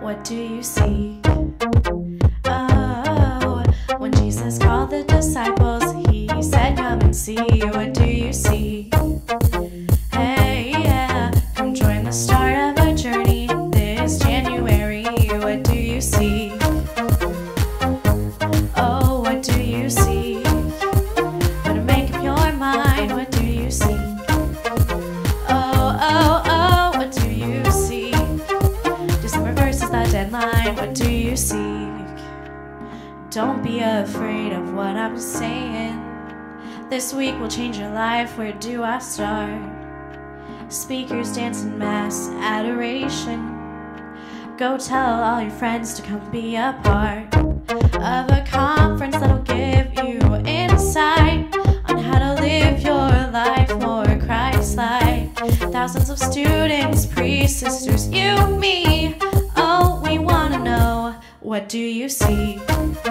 what do you see? Oh, when Jesus called the disciples, he said, come and see. What do you see? Hey, yeah, come join the start of a journey this January. What do you see? Oh, what do you see? Better make up your mind. What do you see? Oh, what do you see? December 1st is the deadline. What do you see? Don't be afraid of what I'm saying. This week will change your life. Where do I start? Speakers dance in mass adoration. Go tell all your friends to come be a part of a conference that'll give you insight on how to live your life more Christ-like. Thousands of students, priests, sisters, you, me. Oh, we wanna know, what do you see?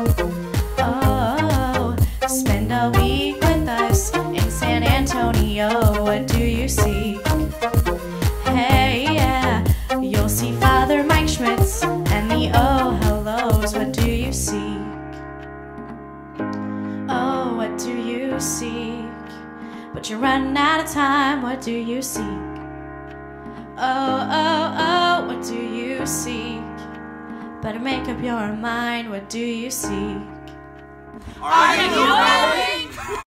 Oh, spend a week with us in San Antonio. What do you see? Hey, yeah, you'll see Father Mike Schmitz and the oh hellos. What do you see? Oh, what do you seek? But you're running out of time. What do you seek? Oh, what do you seek? Better make up your mind. What do you seek? Are you ready?